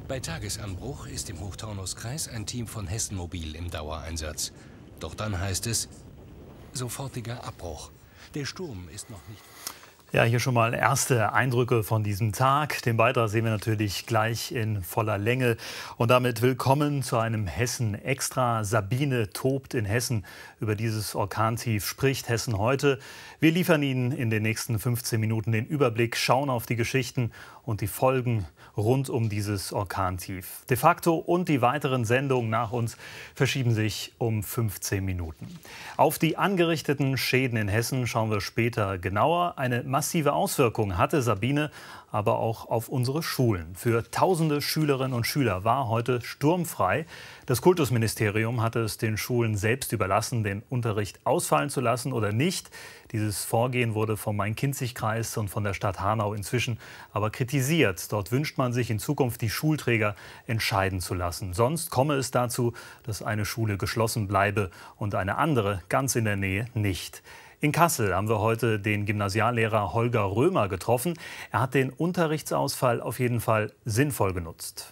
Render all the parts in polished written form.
Bei Tagesanbruch ist im Hochtaunuskreis ein Team von Hessen Mobil im Dauereinsatz. Doch dann heißt es, sofortiger Abbruch. Der Sturm ist noch nicht... Ja, hier schon mal erste Eindrücke von diesem Tag. Den Beitrag sehen wir natürlich gleich in voller Länge. Und damit willkommen zu einem Hessen Extra. Sabine tobt in Hessen. Über dieses Orkantief spricht Hessen heute. Wir liefern Ihnen in den nächsten 15 Minuten den Überblick, schauen auf die Geschichten und die Folgen rund um dieses Orkantief. De facto und die weiteren Sendungen nach uns verschieben sich um 15 Minuten. Auf die angerichteten Schäden in Hessen schauen wir später genauer. Eine massive Auswirkung hatte Sabine aber auch auf unsere Schulen. Für tausende Schülerinnen und Schüler war heute sturmfrei. Das Kultusministerium hatte es den Schulen selbst überlassen, den Unterricht ausfallen zu lassen oder nicht. Dieses Vorgehen wurde vom Main-Kinzig-Kreis und von der Stadt Hanau inzwischen aber kritisiert. Dort wünscht man sich in Zukunft, die Schulträger entscheiden zu lassen. Sonst komme es dazu, dass eine Schule geschlossen bleibe und eine andere ganz in der Nähe nicht. In Kassel haben wir heute den Gymnasiallehrer Holger Römer getroffen. Er hat den Unterrichtsausfall auf jeden Fall sinnvoll genutzt.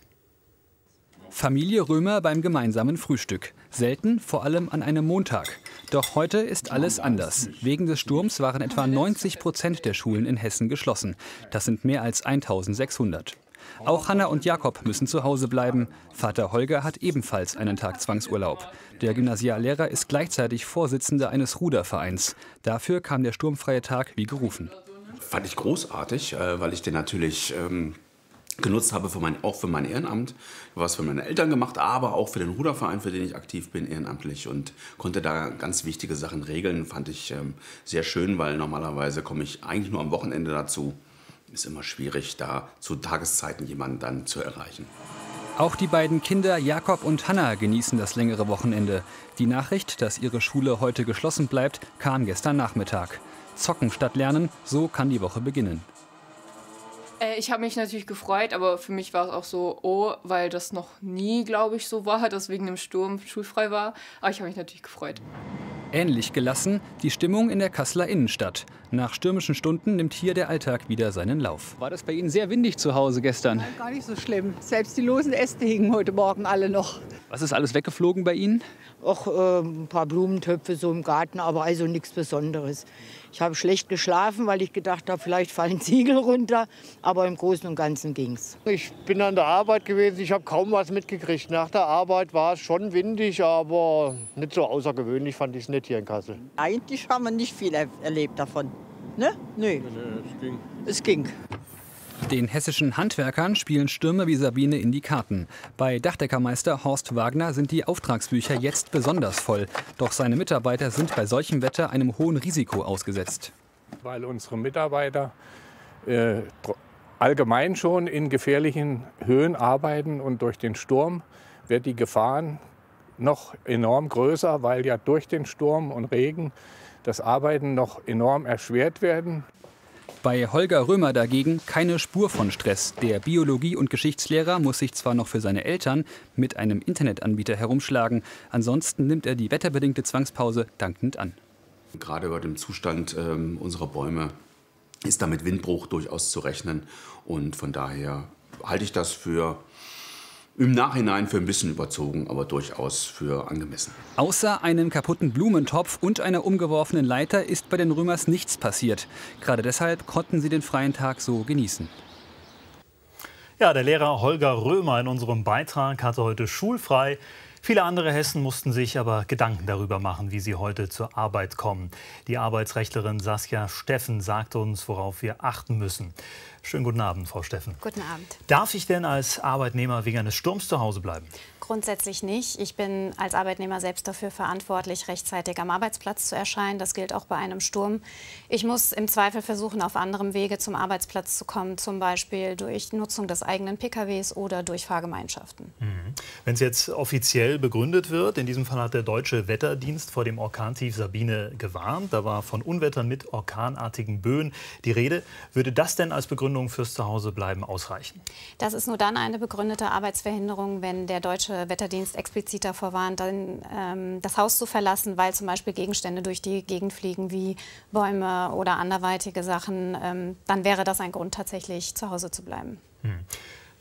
Familie Römer beim gemeinsamen Frühstück. Selten, vor allem an einem Montag. Doch heute ist alles anders. Wegen des Sturms waren etwa 90% der Schulen in Hessen geschlossen. Das sind mehr als 1600. Auch Hanna und Jakob müssen zu Hause bleiben. Vater Holger hat ebenfalls einen Tag Zwangsurlaub. Der Gymnasiallehrer ist gleichzeitig Vorsitzender eines Rudervereins. Dafür kam der sturmfreie Tag wie gerufen. Fand ich großartig, weil ich den natürlich genutzt habe auch für mein Ehrenamt. Was für meine Eltern gemacht, aber auch für den Ruderverein, für den ich aktiv bin, ehrenamtlich, und konnte da ganz wichtige Sachen regeln. Fand ich sehr schön, weil normalerweise komme ich eigentlich nur am Wochenende dazu. Ist immer schwierig, da zu Tageszeiten jemanden dann zu erreichen. Auch die beiden Kinder Jakob und Hanna genießen das längere Wochenende. Die Nachricht, dass ihre Schule heute geschlossen bleibt, kam gestern Nachmittag. Zocken statt lernen, so kann die Woche beginnen. Ich habe mich natürlich gefreut, aber für mich war es auch so, weil das noch nie, glaube ich, so war, dass wegen dem Sturm schulfrei war. Aber ich habe mich natürlich gefreut. Ähnlich gelassen die Stimmung in der Kasseler Innenstadt. Nach stürmischen Stunden nimmt hier der Alltag wieder seinen Lauf. War das bei Ihnen sehr windig zu Hause gestern? Nein, gar nicht so schlimm. Selbst die losen Äste hingen heute Morgen alle noch. Was ist alles weggeflogen bei Ihnen? Auch ein paar Blumentöpfe so im Garten, aber also nichts Besonderes. Ich habe schlecht geschlafen, weil ich gedacht habe, vielleicht fallen Ziegel runter. Aber im Großen und Ganzen ging's. Ich bin an der Arbeit gewesen, ich habe kaum was mitgekriegt. Nach der Arbeit war es schon windig, aber nicht so außergewöhnlich fand ich es nicht hier in Kassel. Eigentlich haben wir nicht viel erlebt davon. Ne? Nö. Es ging. Es ging. Den hessischen Handwerkern spielen Stürme wie Sabine in die Karten. Bei Dachdeckermeister Horst Wagner sind die Auftragsbücher jetzt besonders voll. Doch seine Mitarbeiter sind bei solchem Wetter einem hohen Risiko ausgesetzt. Weil unsere Mitarbeiter allgemein schon in gefährlichen Höhen arbeiten, und durch den Sturm wird die Gefahren noch enorm größer, weil ja durch den Sturm und Regen das Arbeiten noch enorm erschwert werden. Bei Holger Römer dagegen keine Spur von Stress. Der Biologie- und Geschichtslehrer muss sich zwar noch für seine Eltern mit einem Internetanbieter herumschlagen, ansonsten nimmt er die wetterbedingte Zwangspause dankend an. Gerade über den Zustand unserer Bäume ist da mit Windbruch durchaus zu rechnen, und von daher halte ich das im Nachhinein für ein bisschen überzogen, aber durchaus für angemessen. Außer einem kaputten Blumentopf und einer umgeworfenen Leiter ist bei den Römers nichts passiert. Gerade deshalb konnten sie den freien Tag so genießen. Ja, der Lehrer Holger Römer in unserem Beitrag hatte heute schulfrei. Viele andere Hessen mussten sich aber Gedanken darüber machen, wie sie heute zur Arbeit kommen. Die Arbeitsrechtlerin Saskia Steffen sagt uns, worauf wir achten müssen. Schönen guten Abend, Frau Steffen. Guten Abend. Darf ich denn als Arbeitnehmer wegen eines Sturms zu Hause bleiben? Grundsätzlich nicht. Ich bin als Arbeitnehmer selbst dafür verantwortlich, rechtzeitig am Arbeitsplatz zu erscheinen. Das gilt auch bei einem Sturm. Ich muss im Zweifel versuchen, auf anderem Wege zum Arbeitsplatz zu kommen, zum Beispiel durch Nutzung des eigenen PKWs oder durch Fahrgemeinschaften. Wenn es jetzt offiziell begründet wird, in diesem Fall hat der Deutsche Wetterdienst vor dem Orkantief Sabine gewarnt. Da war von Unwettern mit orkanartigen Böen die Rede. Würde das denn als Begründung fürs Zuhausebleiben ausreichen? Das ist nur dann eine begründete Arbeitsverhinderung, wenn der Deutsche Wetterdienst explizit davor warnt, dann das Haus zu verlassen, weil zum Beispiel Gegenstände durch die Gegend fliegen, wie Bäume oder anderweitige Sachen. Dann wäre das ein Grund, tatsächlich zu Hause zu bleiben.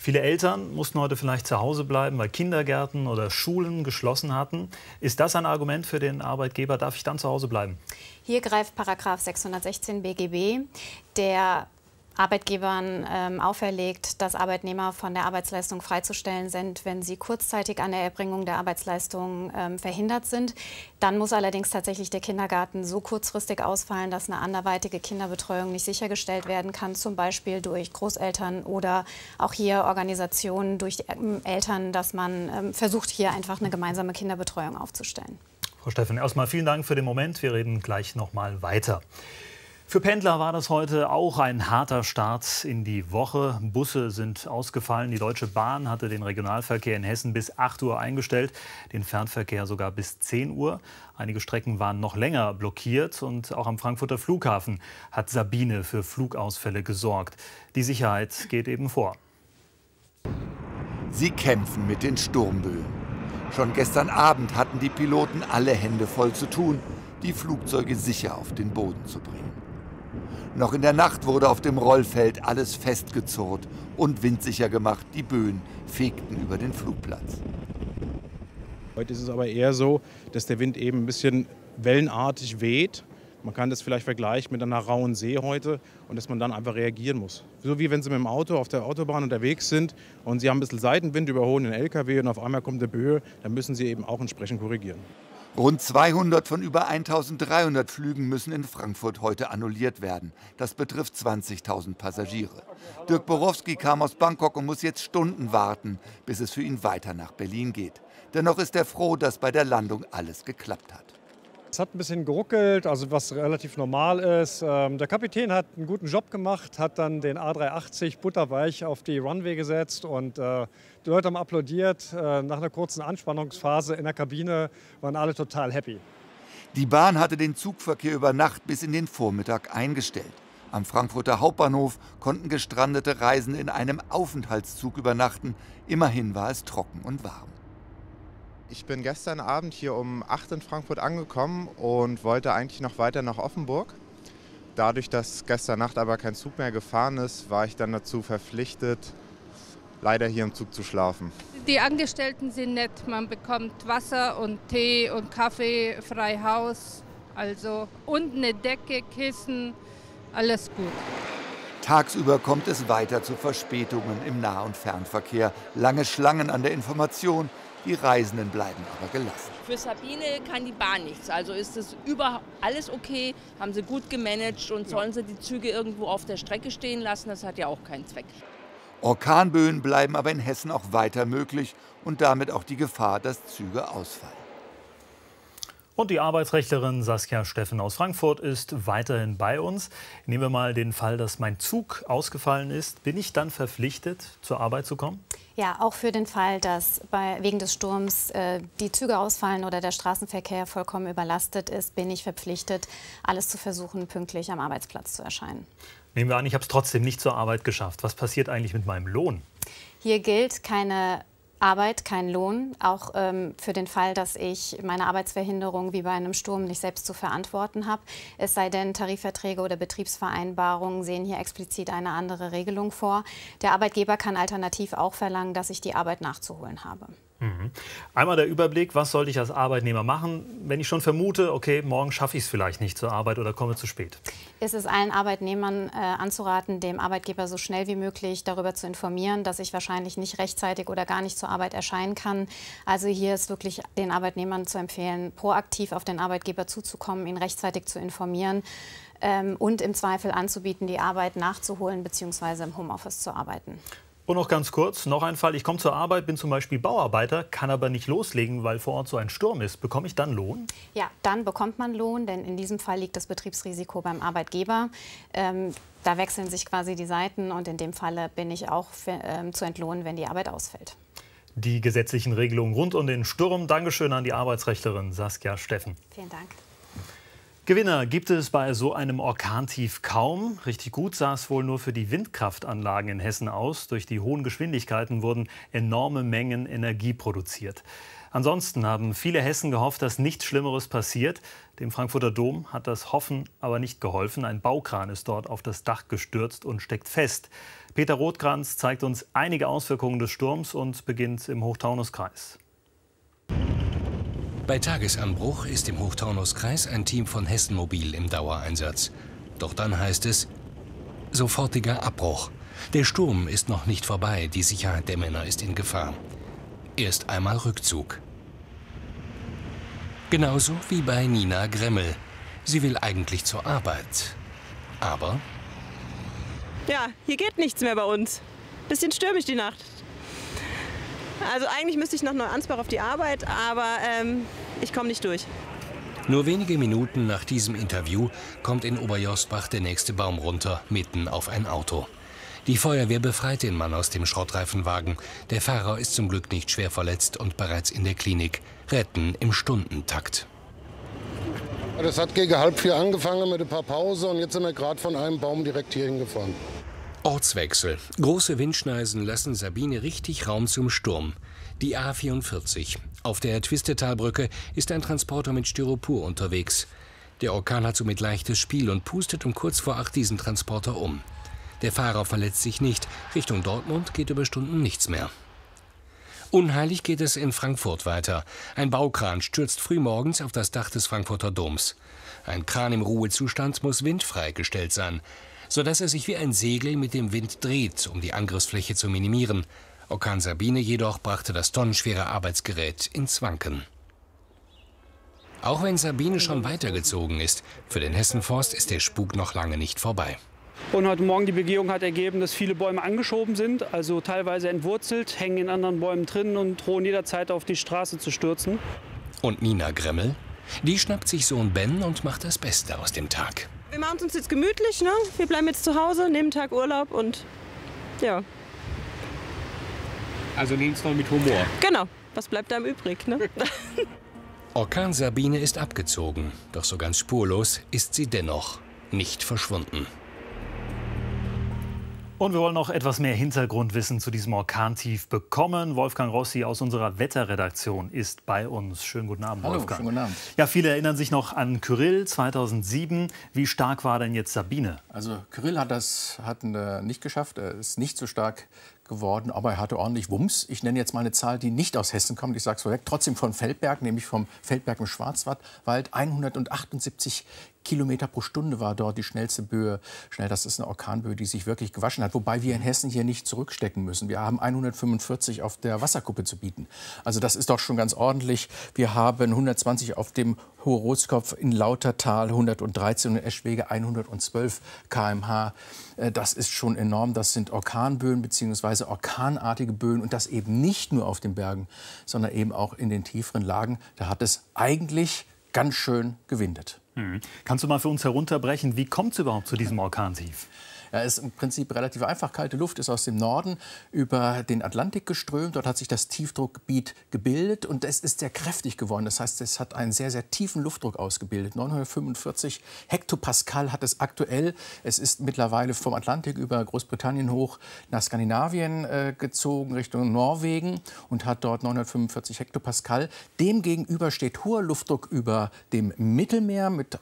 Viele Eltern mussten heute vielleicht zu Hause bleiben, weil Kindergärten oder Schulen geschlossen hatten. Ist das ein Argument für den Arbeitgeber? Darf ich dann zu Hause bleiben? Hier greift § 616 BGB, der Arbeitgebern auferlegt, dass Arbeitnehmer von der Arbeitsleistung freizustellen sind, wenn sie kurzzeitig an der Erbringung der Arbeitsleistung verhindert sind. Dann muss allerdings tatsächlich der Kindergarten so kurzfristig ausfallen, dass eine anderweitige Kinderbetreuung nicht sichergestellt werden kann, zum Beispiel durch Großeltern oder auch hier Organisationen durch Eltern, dass man versucht, hier einfach eine gemeinsame Kinderbetreuung aufzustellen. Frau Steffen, erstmal vielen Dank für den Moment. Wir reden gleich noch mal weiter. Für Pendler war das heute auch ein harter Start in die Woche. Busse sind ausgefallen. Die Deutsche Bahn hatte den Regionalverkehr in Hessen bis 8 Uhr eingestellt, den Fernverkehr sogar bis 10 Uhr. Einige Strecken waren noch länger blockiert und auch am Frankfurter Flughafen hat Sabine für Flugausfälle gesorgt. Die Sicherheit geht eben vor. Sie kämpfen mit den Sturmböen. Schon gestern Abend hatten die Piloten alle Hände voll zu tun, die Flugzeuge sicher auf den Boden zu bringen. Noch in der Nacht wurde auf dem Rollfeld alles festgezurrt und windsicher gemacht. Die Böen fegten über den Flugplatz. Heute ist es aber eher so, dass der Wind eben ein bisschen wellenartig weht. Man kann das vielleicht vergleichen mit einer rauen See heute und dass man dann einfach reagieren muss. So wie wenn Sie mit dem Auto auf der Autobahn unterwegs sind und Sie haben ein bisschen Seitenwind, überholen den LKW und auf einmal kommt eine Böe, dann müssen Sie eben auch entsprechend korrigieren. Rund 200 von über 1300 Flügen müssen in Frankfurt heute annulliert werden. Das betrifft 20.000 Passagiere. Dirk Borowski kam aus Bangkok und muss jetzt Stunden warten, bis es für ihn weiter nach Berlin geht. Dennoch ist er froh, dass bei der Landung alles geklappt hat. Es hat ein bisschen geruckelt, also was relativ normal ist. Der Kapitän hat einen guten Job gemacht, hat dann den A380 butterweich auf die Runway gesetzt und die Leute haben applaudiert. Nach einer kurzen Anspannungsphase in der Kabine waren alle total happy. Die Bahn hatte den Zugverkehr über Nacht bis in den Vormittag eingestellt. Am Frankfurter Hauptbahnhof konnten gestrandete Reisende in einem Aufenthaltszug übernachten. Immerhin war es trocken und warm. Ich bin gestern Abend hier um 8 in Frankfurt angekommen und wollte eigentlich noch weiter nach Offenburg. Dadurch, dass gestern Nacht aber kein Zug mehr gefahren ist, war ich dann dazu verpflichtet, leider hier im Zug zu schlafen. Die Angestellten sind nett, man bekommt Wasser und Tee und Kaffee, frei Haus, also und eine Decke, Kissen, alles gut. Tagsüber kommt es weiter zu Verspätungen im Nah- und Fernverkehr. Lange Schlangen an der Information. Die Reisenden bleiben aber gelassen. Für Sabine kann die Bahn nichts. Also ist es überhaupt alles okay, haben sie gut gemanagt und sollen sie die Züge irgendwo auf der Strecke stehen lassen, das hat ja auch keinen Zweck. Orkanböen bleiben aber in Hessen auch weiter möglich und damit auch die Gefahr, dass Züge ausfallen. Und die Arbeitsrechtlerin Saskia Steffen aus Frankfurt ist weiterhin bei uns. Nehmen wir mal den Fall, dass mein Zug ausgefallen ist. Bin ich dann verpflichtet, zur Arbeit zu kommen? Ja, auch für den Fall, dass wegen des Sturms die Züge ausfallen oder der Straßenverkehr vollkommen überlastet ist, bin ich verpflichtet, alles zu versuchen, pünktlich am Arbeitsplatz zu erscheinen. Nehmen wir an, ich habe es trotzdem nicht zur Arbeit geschafft. Was passiert eigentlich mit meinem Lohn? Hier gilt keine Arbeit, kein Lohn, auch für den Fall, dass ich meine Arbeitsverhinderung wie bei einem Sturm nicht selbst zu verantworten habe. Es sei denn, Tarifverträge oder Betriebsvereinbarungen sehen hier explizit eine andere Regelung vor. Der Arbeitgeber kann alternativ auch verlangen, dass ich die Arbeit nachzuholen habe. Einmal der Überblick, was sollte ich als Arbeitnehmer machen, wenn ich schon vermute, okay, morgen schaffe ich es vielleicht nicht zur Arbeit oder komme zu spät? Es ist allen Arbeitnehmern anzuraten, dem Arbeitgeber so schnell wie möglich darüber zu informieren, dass ich wahrscheinlich nicht rechtzeitig oder gar nicht zur Arbeit erscheinen kann. Also hier ist wirklich den Arbeitnehmern zu empfehlen, proaktiv auf den Arbeitgeber zuzukommen, ihn rechtzeitig zu informieren und im Zweifel anzubieten, die Arbeit nachzuholen bzw. im Homeoffice zu arbeiten. Und noch ganz kurz, noch ein Fall. Ich komme zur Arbeit, bin zum Beispiel Bauarbeiter, kann aber nicht loslegen, weil vor Ort so ein Sturm ist. Bekomme ich dann Lohn? Ja, dann bekommt man Lohn, denn in diesem Fall liegt das Betriebsrisiko beim Arbeitgeber. Da wechseln sich quasi die Seiten und in dem Falle bin ich auch zu entlohnen, wenn die Arbeit ausfällt. Die gesetzlichen Regelungen rund um den Sturm. Dankeschön an die Arbeitsrechtlerin Saskia Steffen. Vielen Dank. Gewinner gibt es bei so einem Orkantief kaum. Richtig gut sah es wohl nur für die Windkraftanlagen in Hessen aus. Durch die hohen Geschwindigkeiten wurden enorme Mengen Energie produziert. Ansonsten haben viele Hessen gehofft, dass nichts Schlimmeres passiert. Dem Frankfurter Dom hat das Hoffen aber nicht geholfen. Ein Baukran ist dort auf das Dach gestürzt und steckt fest. Peter Rotkranz zeigt uns einige Auswirkungen des Sturms und beginnt im Hochtaunuskreis. Bei Tagesanbruch ist im Hochtaunuskreis ein Team von Hessen Mobil im Dauereinsatz. Doch dann heißt es, sofortiger Abbruch. Der Sturm ist noch nicht vorbei, die Sicherheit der Männer ist in Gefahr. Erst einmal Rückzug. Genauso wie bei Nina Gremmel. Sie will eigentlich zur Arbeit. Aber... Ja, hier geht nichts mehr bei uns. Bisschen stürmisch die Nacht. Also eigentlich müsste ich nach Neuansbach auf die Arbeit, aber ich komme nicht durch. Nur wenige Minuten nach diesem Interview kommt in Oberjosbach der nächste Baum runter, mitten auf ein Auto. Die Feuerwehr befreit den Mann aus dem Schrottreifenwagen. Der Fahrer ist zum Glück nicht schwer verletzt und bereits in der Klinik. Retten im Stundentakt. Das hat gegen 3:30 angefangen mit ein paar Pausen und jetzt sind wir gerade von einem Baum direkt hier hingefahren. Ortswechsel. Große Windschneisen lassen Sabine richtig Raum zum Sturm. Die A44. Auf der Twistetalbrücke ist ein Transporter mit Styropor unterwegs. Der Orkan hat somit leichtes Spiel und pustet um kurz vor 8 diesen Transporter um. Der Fahrer verletzt sich nicht. Richtung Dortmund geht über Stunden nichts mehr. Unheilig geht es in Frankfurt weiter. Ein Baukran stürzt frühmorgens auf das Dach des Frankfurter Doms. Ein Kran im Ruhezustand muss windfrei gestellt sein, sodass er sich wie ein Segel mit dem Wind dreht, um die Angriffsfläche zu minimieren. Orkan Sabine jedoch brachte das tonnenschwere Arbeitsgerät ins Wanken. Auch wenn Sabine schon weitergezogen ist, für den Hessenforst ist der Spuk noch lange nicht vorbei. Und heute Morgen die Begehung hat ergeben, dass viele Bäume angeschoben sind, also teilweise entwurzelt, hängen in anderen Bäumen drin und drohen jederzeit auf die Straße zu stürzen. Und Nina Gremmel? Die schnappt sich Sohn Ben und macht das Beste aus dem Tag. Wir machen es uns jetzt gemütlich, ne? Wir bleiben jetzt zu Hause, nehmen einen Tag Urlaub und ja. Also nehmen es noch mit Humor. Genau, was bleibt da übrig, ne? Orkan Sabine ist abgezogen, doch so ganz spurlos ist sie dennoch nicht verschwunden. Und wir wollen noch etwas mehr Hintergrundwissen zu diesem Orkantief bekommen. Wolfgang Rossi aus unserer Wetterredaktion ist bei uns. Schönen guten Abend, Hallo, Wolfgang. schönen guten Abend. Ja, viele erinnern sich noch an Kyrill 2007. Wie stark war denn jetzt Sabine? Also Kyrill hat nicht geschafft. Er ist nicht so stark geworden, aber er hatte ordentlich Wumms. Ich nenne jetzt mal eine Zahl, die nicht aus Hessen kommt. Ich sage es vorweg, trotzdem von Feldberg, nämlich vom Feldberg im Schwarzwald. 178 Kilometer pro Stunde war dort die schnellste Böe. Das ist eine Orkanböe, die sich wirklich gewaschen hat. Wobei wir in Hessen hier nicht zurückstecken müssen. Wir haben 145 auf der Wasserkuppe zu bieten. Also das ist doch schon ganz ordentlich. Wir haben 120 auf dem Hohe Rotskopf, in Lautertal 113 und in Eschwege 112 km/h. Das ist schon enorm. Das sind Orkanböen bzw. orkanartige Böen und das eben nicht nur auf den Bergen, sondern eben auch in den tieferen Lagen. Da hat es eigentlich ganz schön gewindet. Kannst du mal für uns herunterbrechen, wie kommt es überhaupt zu diesem Orkantief? Ja, ist im Prinzip relativ einfach. Kalte Luft ist aus dem Norden über den Atlantik geströmt. Dort hat sich das Tiefdruckgebiet gebildet und es ist sehr kräftig geworden. Das heißt, es hat einen sehr, sehr tiefen Luftdruck ausgebildet. 945 Hektopascal hat es aktuell. Es ist mittlerweile vom Atlantik über Großbritannien hoch nach Skandinavien gezogen, Richtung Norwegen und hat dort 945 Hektopascal. Demgegenüber steht hoher Luftdruck über dem Mittelmeer mit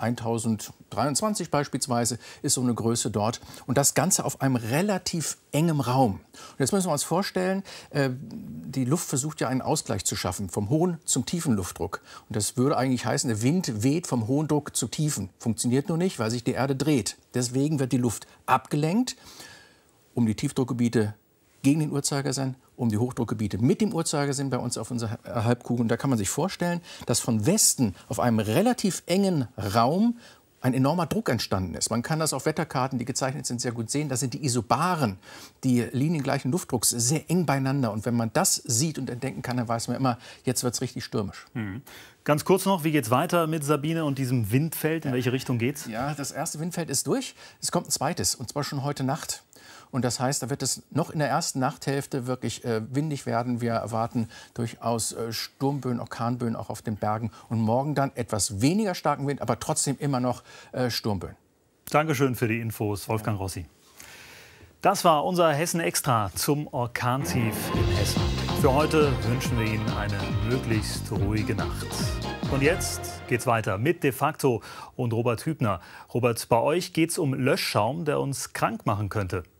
1023 beispielsweise, ist so eine Größe dort. Und das Ganze auf einem relativ engem Raum. Und jetzt müssen wir uns vorstellen, die Luft versucht ja einen Ausgleich zu schaffen, vom hohen zum tiefen Luftdruck. Und das würde eigentlich heißen, der Wind weht vom hohen Druck zu tiefen. Funktioniert nur nicht, weil sich die Erde dreht. Deswegen wird die Luft abgelenkt, um die Tiefdruckgebiete gegen den Uhrzeigersinn, um die Hochdruckgebiete mit dem Uhrzeigersinn bei uns auf unserer Halbkugel. Und da kann man sich vorstellen, dass von Westen auf einem relativ engen Raum ein enormer Druck entstanden ist. Man kann das auf Wetterkarten, die gezeichnet sind, sehr gut sehen. Da sind die Isobaren, die liniengleichen Luftdrucks, sehr eng beieinander. Und wenn man das sieht und entdecken kann, dann weiß man immer, jetzt wird es richtig stürmisch. Ganz kurz noch, wie geht es weiter mit Sabine und diesem Windfeld? In welche Richtung geht's? Ja, das erste Windfeld ist durch. Es kommt ein zweites, und zwar schon heute Nacht. Und das heißt, da wird es noch in der ersten Nachthälfte wirklich windig werden. Wir erwarten durchaus Sturmböen, Orkanböen auch auf den Bergen. Und morgen dann etwas weniger starken Wind, aber trotzdem immer noch Sturmböen. Dankeschön für die Infos, Wolfgang Rossi. Das war unser Hessen Extra zum Orkantief in Hessen. Für heute wünschen wir Ihnen eine möglichst ruhige Nacht. Und jetzt geht's weiter mit De facto und Robert Hübner. Robert, bei euch geht's um Löschschaum, der uns krank machen könnte.